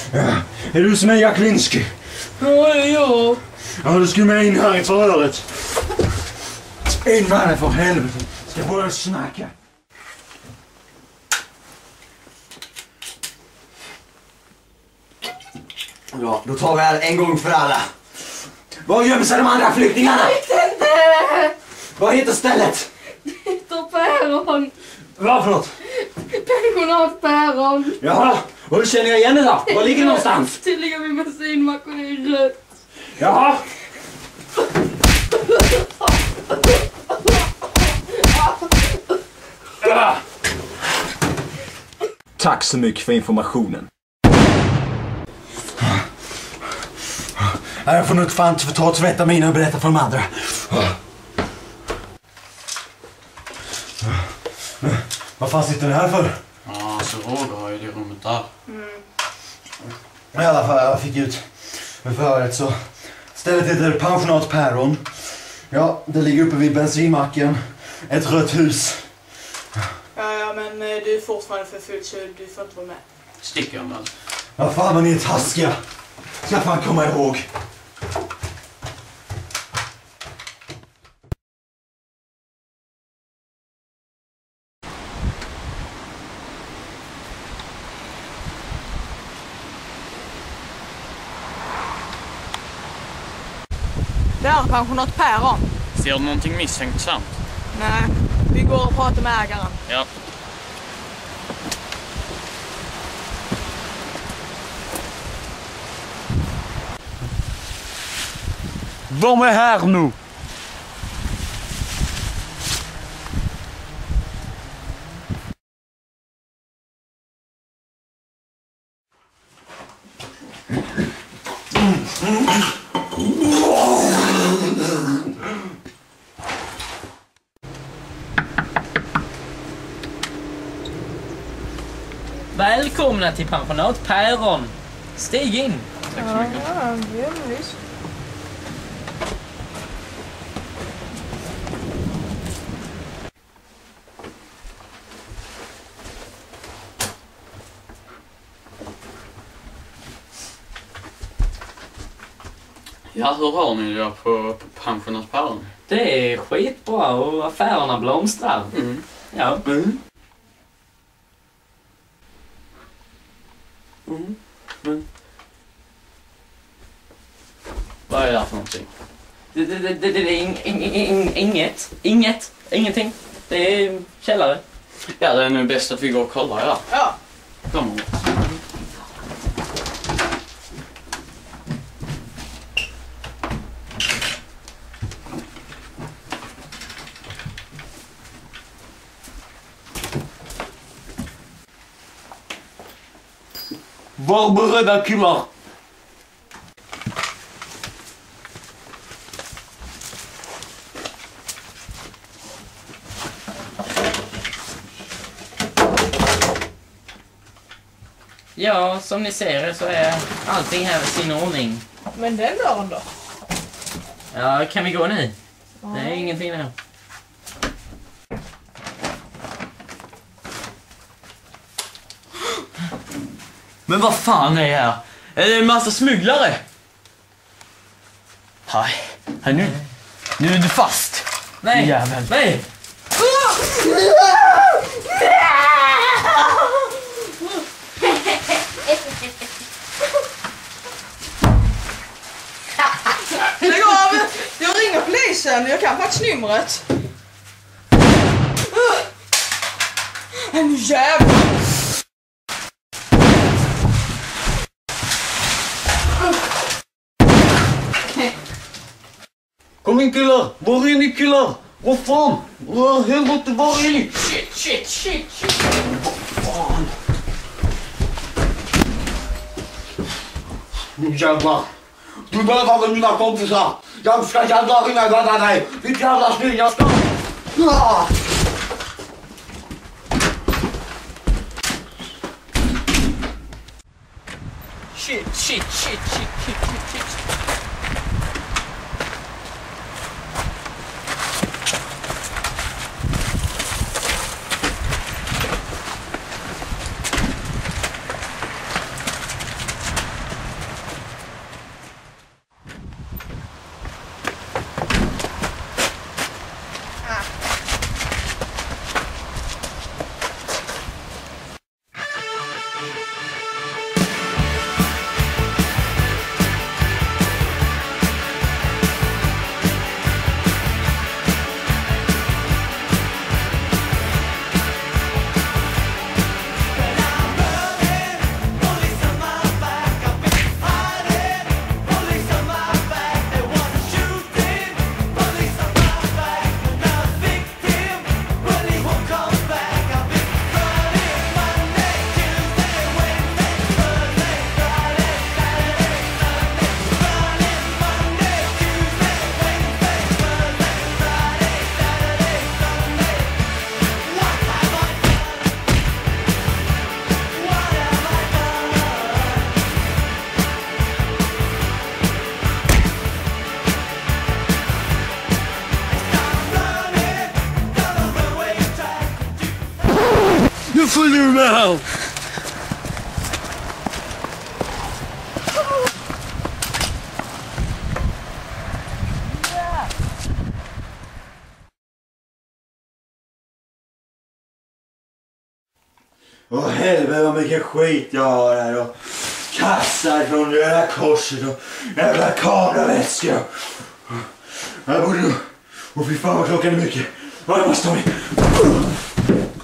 Är du som är Jack Linsky? Ja. Ja, du skulle med in här i förhöret. In med dig för helvete. Ska börja snacka. Ja, då tar vi här en gång för alla. Var gömmer sig de andra flyktingarna? Jag vet inte! Vad heter stället? Det heter Päron. Vad för något? Pensionat Päron. Jaha, och hur känner jag igen det då? Var ligger det någonstans? Tydligen vid bensinmacken i rött. Jaha. Tack så mycket för informationen. Jag får nog fan ta och tvätta mina och berätta för de andra. Vad fan sitter det här för? Ja, så Roger har ju det rummet där. I alla fall, jag fick ut med förhöret så. Stället heter Pensionat Päron. Ja, det ligger uppe vid bensinmacken. Ett rött hus. Ja, men du är fortfarande för full så du får inte vara med. Sticker jag med. Ja, fan vad ni är taskiga. Ska fan komma ihåg. Där är Pensionat Päron. Ser du någonting misstänksamt? Nej, vi går och pratar med ägaren. Ja. Vem är här nu? Välkomna till Pensionat Päron. Stig in. Tack så mycket. Ja, det är visst. Ja, hur har ni det på Pensionat Päron? Det är skitbra och affärerna blomstrar. Ja. Vad är det för någonting? Det är ingenting. Det är källare. Ja, det är nu bäst att vi går och kollar, ja. Ja. Kom on. Var beredda killar. Ja, som ni ser så är allting här i sin ordning. Men den dörren då? Ja, kan vi gå nu? Det är ingenting här. Men vad fan är det här? Är det en massa smugglare? Nej, nu är du fast. Nej, Jävel. nej! Lägg av! Jag ringer polisen. Jag kan faktiskt numret. Nu jävlar! Kom in killar. Var är ni killar? Vad fan? Helvete, var är ni? Shit. Fan. Nu jävlar. Du behöver väl mina kompisar. Jag ska jävlar ringa och rädda dig. Ditt jävla svin, jag ska... Ah! Shit. följ med här! Åh helvete vad mycket skit jag har här och kassar från Röda Korset och jävla kameraväskor. Jag borde... Åh fy fan vad klockan är mycket. Jag måste ta mig.